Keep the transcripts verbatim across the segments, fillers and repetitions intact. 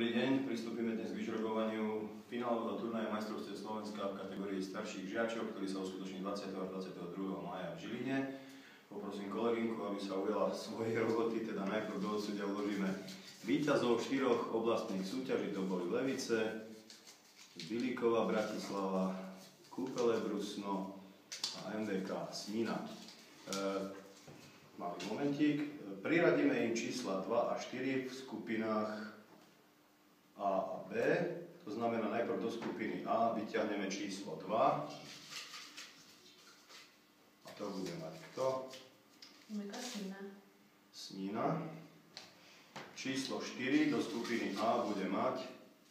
Dobrý deň, pristúpime dnes k vyžrebovaniu finálového turnaja majstrovstiev Slovenska v kategórii starších žiačov, ktorý sa uskutoční dvadsiateho až dvadsiateho druhého mája v Žiline. Poprosím kolegynku, aby sa ujala svojej roboty, teda najprv do osudia uložíme víťazov štyroch oblastných súťaží, to boli Levice, Bilíková, Bratislava, Kúpele, Brusno a em vé ká Snina. E, malý momentík. Priradíme im čísla dva a štyri v skupinách A a B. To znamená, najprv do skupiny A vyťahneme číslo dva. A to bude mať kto? Snina. Snina. Číslo štyri do skupiny A bude mať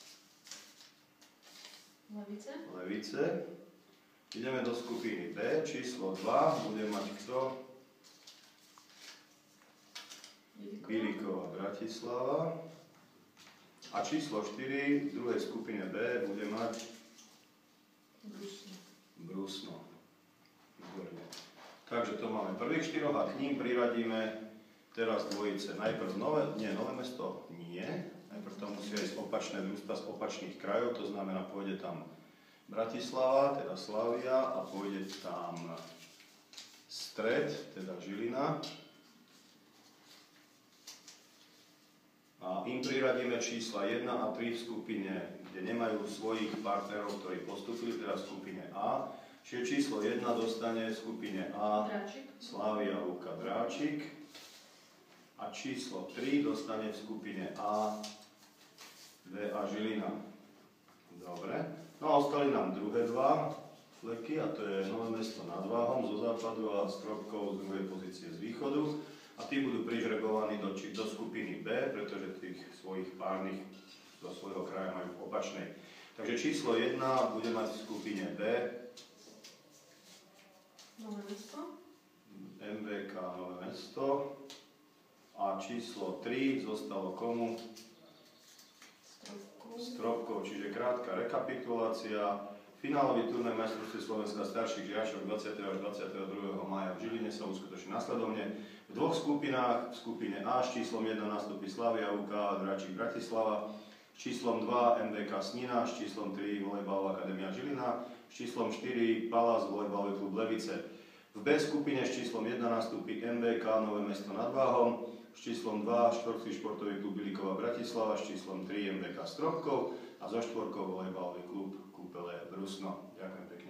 Levice. Levice. Ideme do skupiny B. Číslo dva bude mať kto? Bilíková, Bratislava. A číslo štyri v druhej skupine B bude mať Brusno. Brusno. Výborne. Takže to máme prvých štyroch a k ním priradíme teraz dvojice. Najprv nové, nie, Nové Mesto nie. Najprv tam musia ísť opačné družstva z opačných krajov, to znamená, pôjde tam Bratislava, teda Slavia, a pôjde tam Stred, teda Žilina. A im priradíme čísla jeden a tri v skupine, kde nemajú svojich partnerov, ktorí postupili, teda v skupine A. Čiže číslo jeden dostane v skupine A Dráčik. Slavia, Luka, Dráčik. A číslo tri dostane v skupine A vé á Žilina. Dobre. No a ostali nám druhé dva fleky, a to je Nové Mesto nad Váhom zo západu a Stropkov z druhej pozície z východu. A tí budú prižrebovaní do, do skupiny B, pretože tých svojich párnych do svojho kraja majú v opačnej. Takže číslo jeden bude mať v skupine B Nové Mesto. em vé ká Nové Mesto. A číslo tri zostalo komu? Stropkov. Stropkov, čiže krátka rekapitulácia. Finálový turnaj majstrovstiev Slovenska starších žiačov dvadsiateho až dvadsiateho druhého mája v Žiline sa uskutoční nasledovne. V dvoch skupinách, v skupine A s číslom jeden nastúpi Slavia, ú ká, Dráčik, Bratislava, s číslom dva em vé ká Snina, s číslom tri Volejbalová akadémia Žilina, s číslom štyri Pallas Volejbalový klub Levice. V B skupine s číslom jeden nastúpi em vé ká Nové Mesto nad Váhom, s číslom dva štvrtý športový klub Bilíková Bratislava, s číslom tri em vé ká Stropkov a so štvorkou Volejbalový klub Kúpele Brusno. Ďakujem pekne.